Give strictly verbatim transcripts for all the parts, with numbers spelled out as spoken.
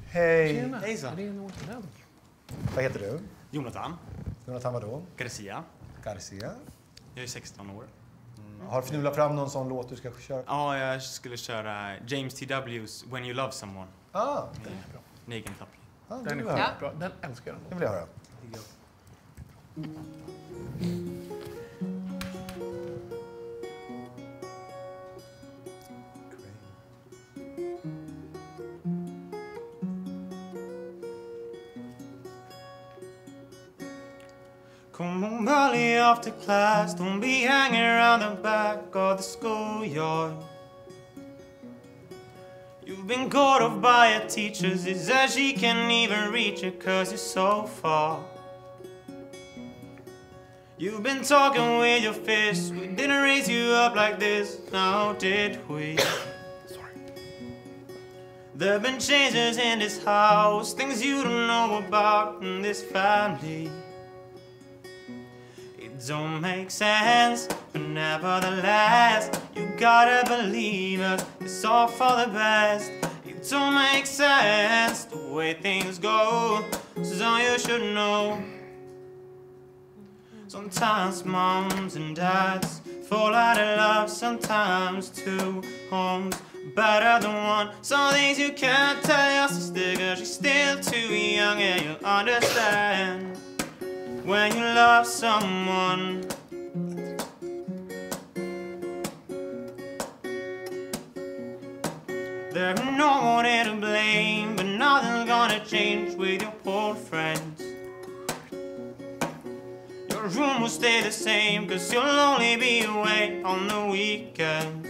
Hej. Tjena. Hejsan. Det är något där. Vad heter du? Jonathan Jonathan vadå? Garcia. Garcia. Jag är sexton år. Mm. Har du fnulat fram någon sån låt du ska köra? Ja, jag skulle köra James T W's When You Love Someone. Ah, Den är bra. Negan Tapping. ah det Den vill är jag höra. skitbra. Den älskar jag. Det vill jag höra. Come on early after class, don't be hanging around the back of the schoolyard. You've been called off by a teacher, she says she can't even reach you cause you're so far. You've been talking with your fists, we didn't raise you up like this, now did we? There've been changes in this house, things you don't know about in this family. It don't make sense, but nevertheless, you gotta believe us, it's all for the best. It don't make sense, the way things go, so you should know. Sometimes moms and dads fall out of love, sometimes two homes better than one. Some things you can't tell your sister cause she's still too young, and you'll understand when you love someone. There's no one here to blame, but nothing's gonna change with your old friends. Your room will stay the same cause you'll only be away on the weekends.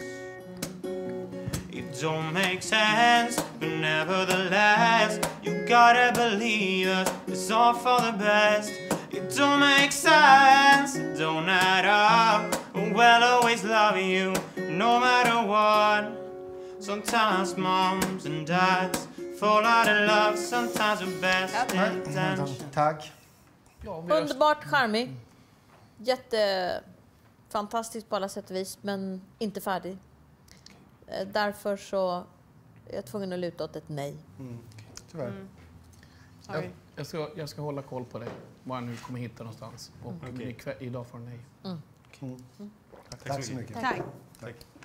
It don't make sense, but nevertheless, you gotta believe us, it's all for the best. It don't make sense, it don't add up, but we'll always love you, no matter what. Sometimes moms and dads fall out of love, sometimes with best intentions. Tack. Ja, vi har- Underbart charmig. Jättefantastiskt på alla sätt och vis, men inte färdig. Eh, Därför så är jag tvungen att luta åt ett nej. Mm. Tyvärr. Mm. jag, Sorry. jag, ska, jag ska hålla koll på dig, var jag nu kommer hitta någonstans. Och Mm. men ikväll, idag får du nej. Mm. Tack, Tack så mycket. Tack. Tack.